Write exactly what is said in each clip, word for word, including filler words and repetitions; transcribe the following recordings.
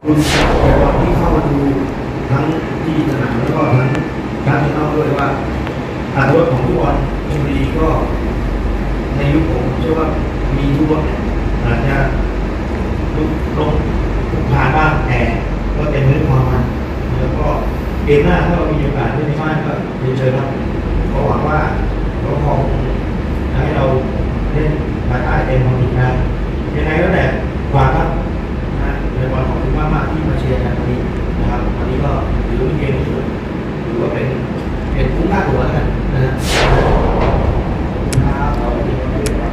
คุณแฟนบอลที่เข้ามาดูทั้งที่สนามแล้วก็ทั้งการเล่นนอกด้วยว่าอาวุธของทุกคนชลบุรีก็ในยุคผมเชื่อว่ามีทุกคนอาจจะลุกลงผ่านบ้างแต่ก็เป็นเรื่องความมันแล้วก็เกมหน้าถ้าเรามีโอกาสเล่นในบ้านก็เรียนเชิญครับก็หวังว่าเราคงให้เราเล่นภายใต้เต็มความสามารถยังไงก็แต่ฝากครับนะในวันขอบคุณมากๆที่มาเชียร์กันวันนี้นะครับวันนี้ก็ถือว่าเป็นเกมที่ถือว่าเป็นเป็นคุ้มค่าตัวแล้วกันนะฮะครับขอบคุณครับ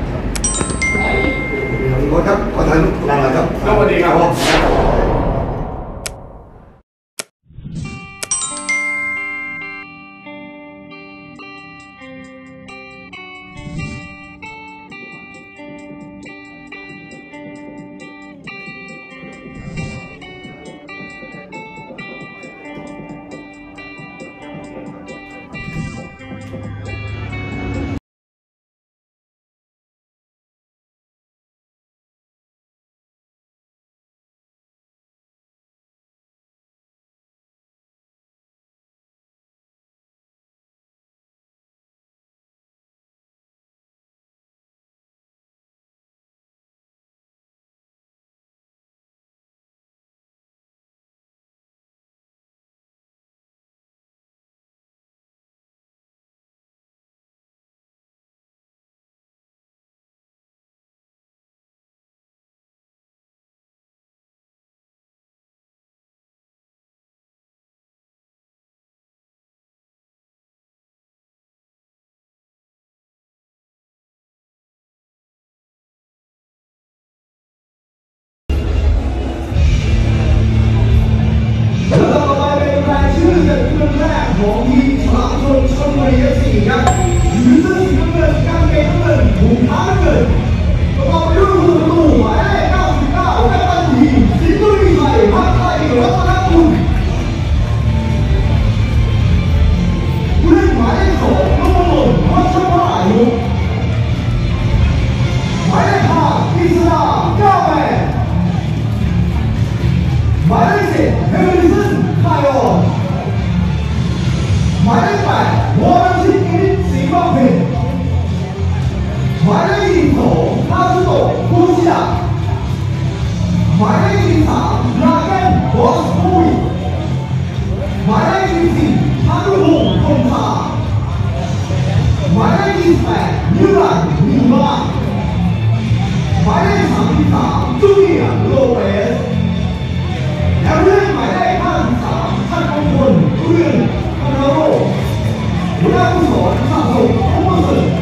ครับขอถ่ายรูปลาครับสวัสดีครับของทีมฉลามชนชลบุรี เอฟ ซี ครับหรือเสื้อสีน้ำเงินกางเกงน้ำเงินถุงเท้าน้ำเงินประกอบไปด้วยผู้ประตูหมายเลขเก้าสิบเก้ากัปตันทีมสิงห์บุรีไทยพักไทยรัตนกุลผู้เล่นหมายเลขสองนพดลวัชรอายุหมายเลขห้าอิสราก้าวแมนหมายเลขสิบเฮมิลสันไคออนหมายเลขแปดวอร์ชิกินสีบางเพนหมายเลขยี่สิบสองคาซุโตะคุชิดะหมายเลขยี่สิบสามลาเกนบอสปุยหมายเลขยี่สิบสี่พานุพงศ์คงคาหมายเลขยี่สิบแปดนิรันดร์นิมาหมายเลขสามสิบสามจูเนียร์โลเปสและผู้เล่นหมายเลขห้าสิบสามท่านมงคลเอื้อนคานาโร่หัวหน้าผู้สอนสะสมโอเวอร์เซอร์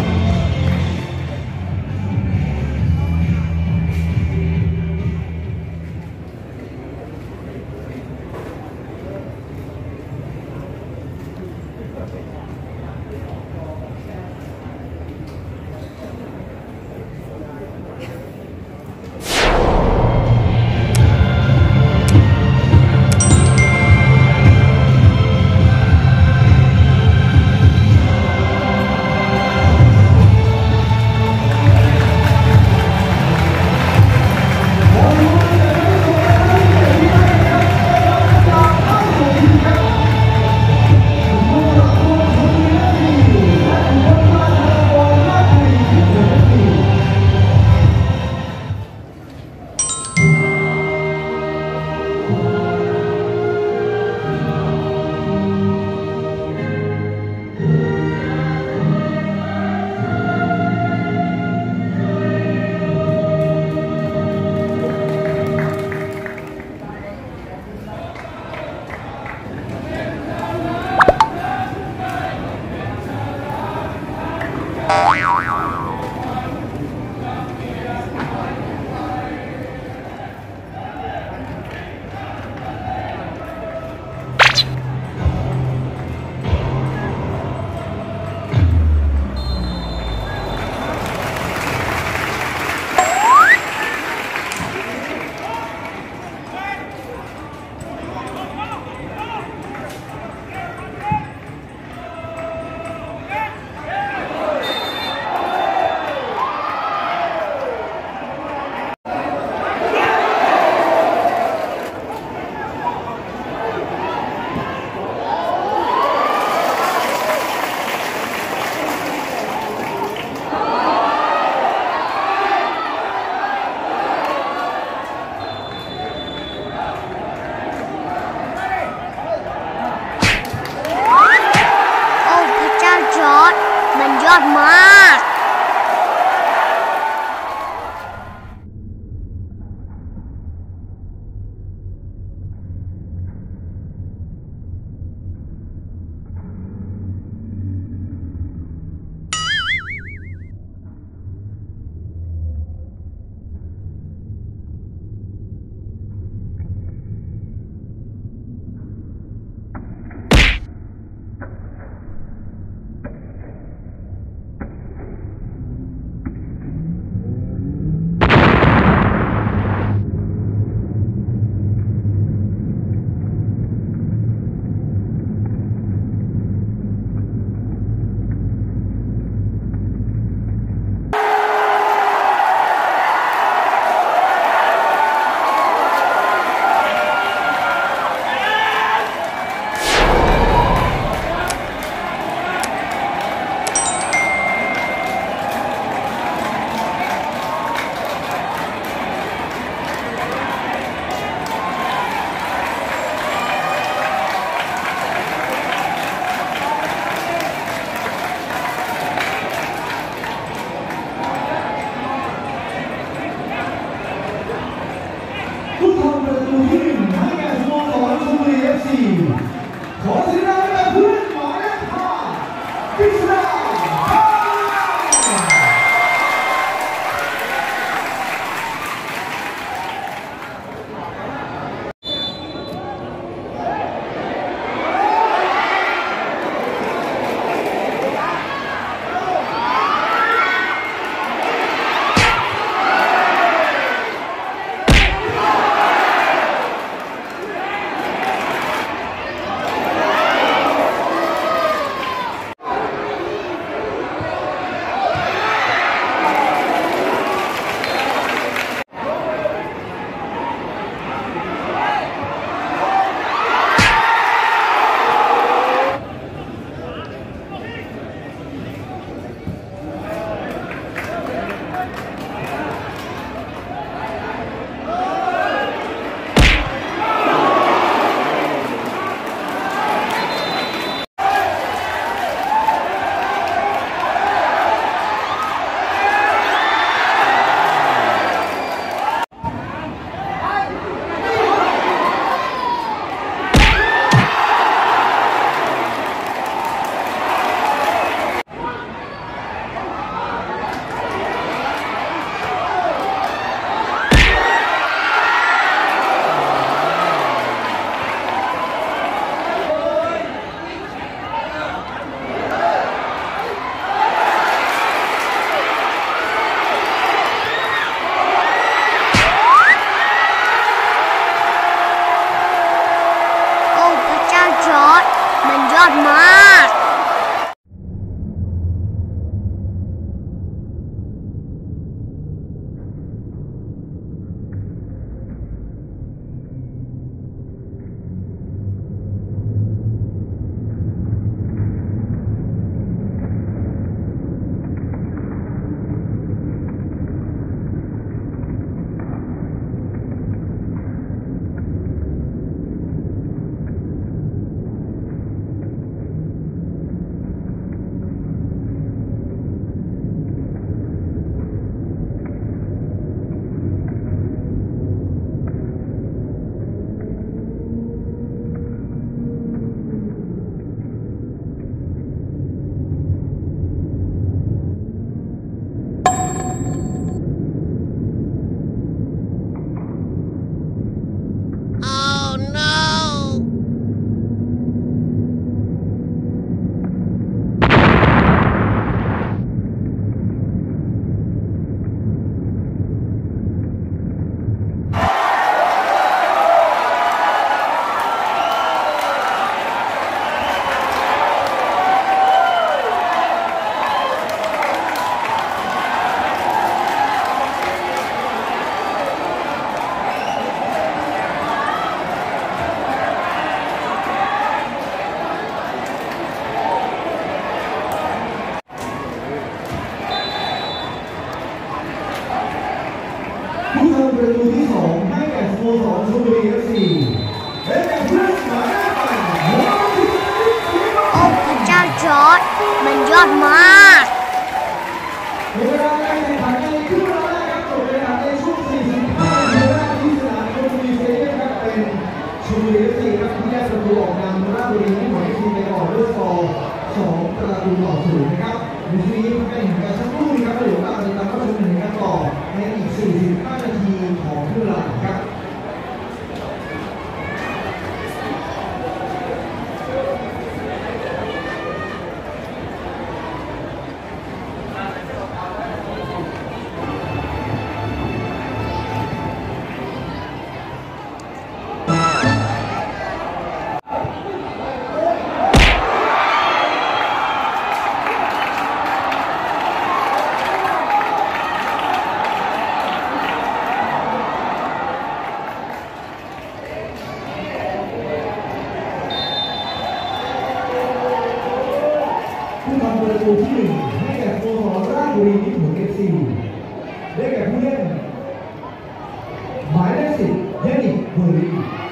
ยอดมากผู้ทำประตูที่หนึ่งให้แก่สโมสรชลบุรี เอฟ ซี ขอเสียงดังให้กับเพื่อนหมายเลขห้ากฤษณามันยอดมากประตูที่สองให้แก่สโมสรชลบุรี เอฟ ซี และแก่เพื่อนหมายเลขแปดโอ้พระเจ้าจอร์จมันยอดมากเป็นชลบุรี เอฟ ซี ครับที่ได้ประตูออกนำราชบุรีที่หมายทีมไปก่อนด้วยสกอร์สองประตูต่อศูนย์นะครับในช่วงนี้พักกันแข่งกันสักครู่นะครับเดี๋ยวเราจะมาเข้าชมกันกันต่อในอีกสี่สิบห้านาทีของครึ่งหลังครับผู้ทำประตูที่หนึ่งให้แก่สโมสรราชบุรีมิตรผล เอฟ ซี ได้แก่ผู้เล่นหมายเลขสิบเฮนิกเบอร์รี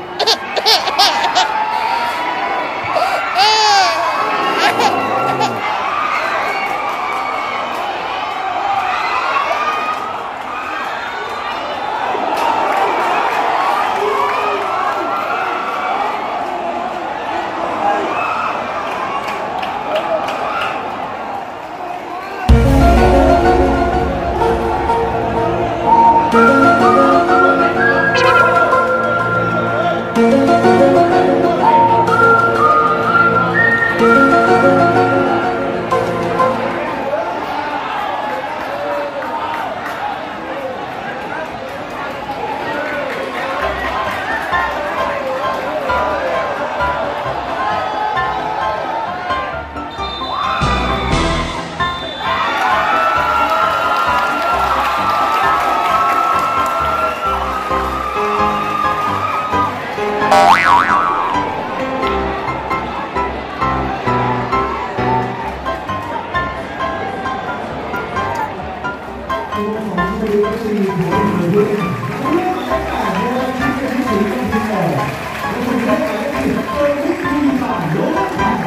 ตัวของชลบุรี เอฟ ซี หัวหนึ่งผู้เล่นผู้เล่นหมายเลขแปดในวันที่จะที่สี่ต้องทิ้งออกและผู้เล่นหมายเลขสิบเอิร์วิทวีสานโยนผ่าน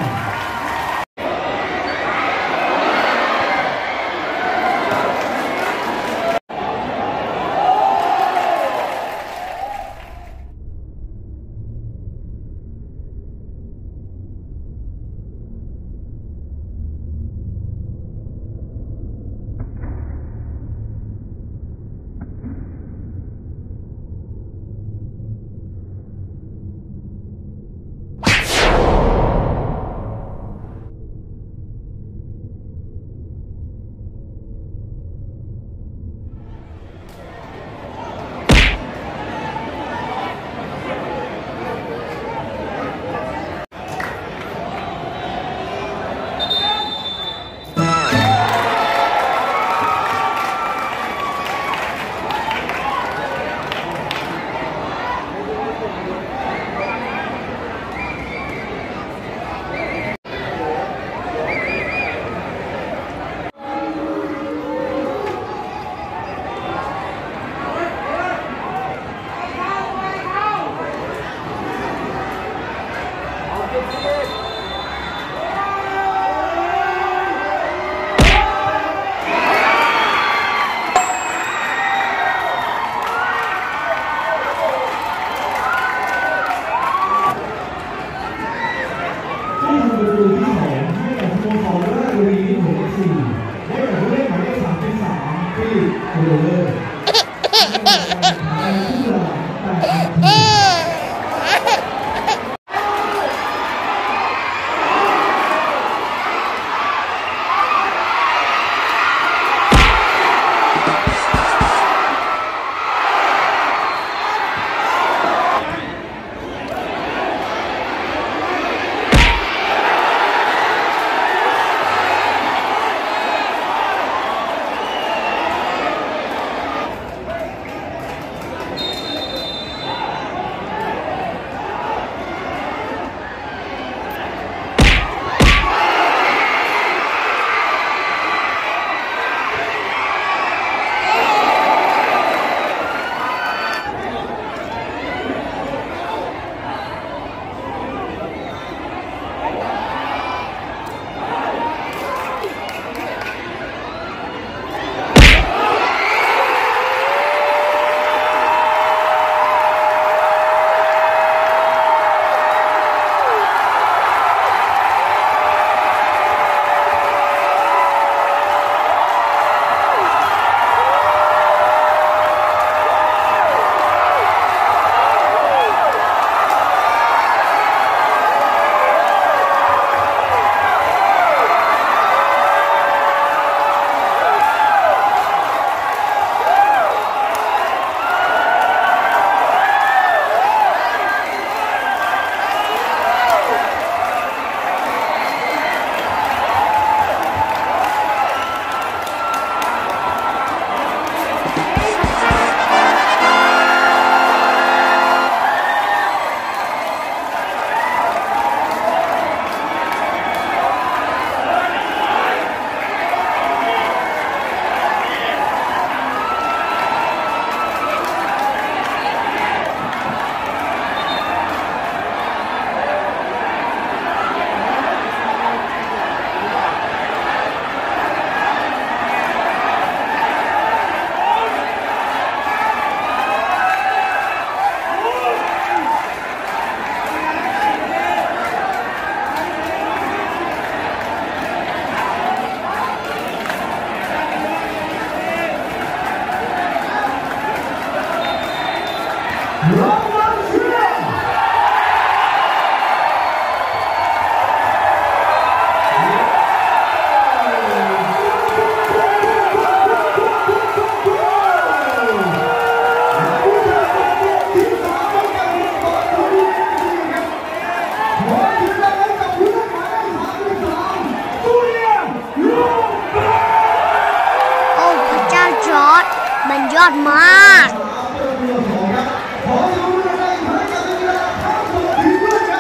อดมากขอเสียงปรบมือดังๆให้กับนักกีฬาทั้งสองทีมด้วยครับ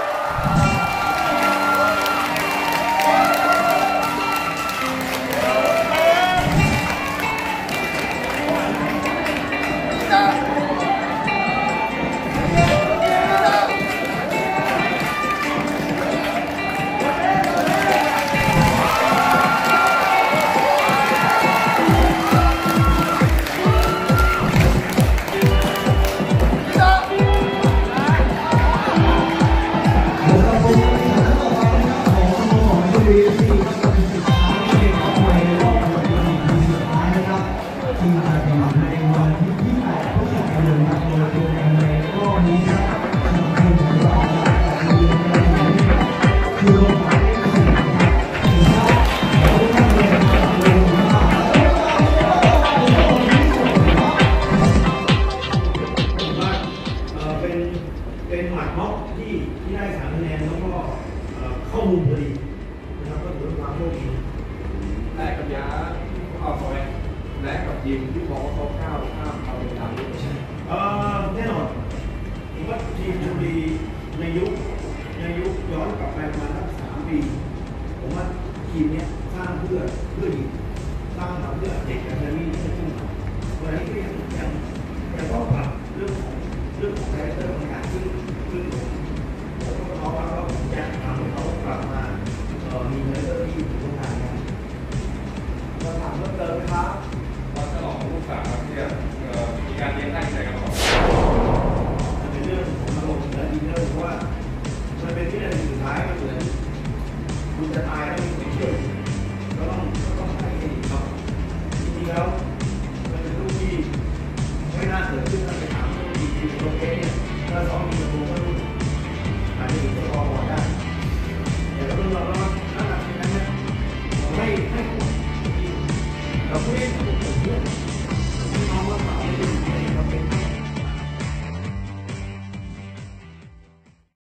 เป็นหมัดม็อกที่ที่ได้สามคะแนนแล้วก็เข้ามุมพอดีนะครับก็ถือว่าความโชคดีแลกกับยาเอาซอยแลกกับทีมที่มองว่าเขาข้าวข้ามเขาเป็นดาวใช่เออแน่นอนผมว่าทีมชลบุรีในยุคในยุคย้อนกลับไปประมาณสักสามปีผมว่าทีมนี้สร้างเพื่อเพื่อดีสร้างมาเพื่อเด็กแอคาเดมี่ที่จะขึ้นมาวันนี้ก็ยังยังยังต้องปรับเรื่องของเรื่องของคาแรคเตอร์ของการขึ้นขึ้นผมก็เพราะว่าเราอยากทำให้เขากลับมามีคาแรคเตอร์ที่อยู่ตรงกลางกันเราถามเพิ่มเติมไหมครับวันฉลองลูกสาวที่มีการเลี้ยงได้ใส่กระเป๋ามันเป็นเรื่องของอารมณ์และดีเนอร์ว่ามันเป็นที่ในสุดท้ายมันเหมือนคุณจะตายแล้วมีคนช่วยก็ต้องก็ต้องให้เห็นเขาจริงๆแล้ว